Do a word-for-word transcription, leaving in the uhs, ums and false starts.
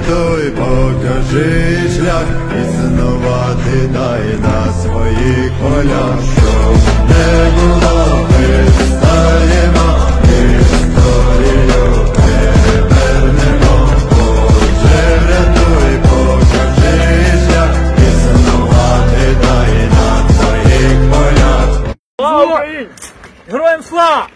врятуй, покажи шлях, існувати дай на своїх полях. Щоб не було, ми встаємо, історію перевернемо. Боже, врятуй, покажи шлях, існувати дай на своїх полях. Слава Україні! Героям слава!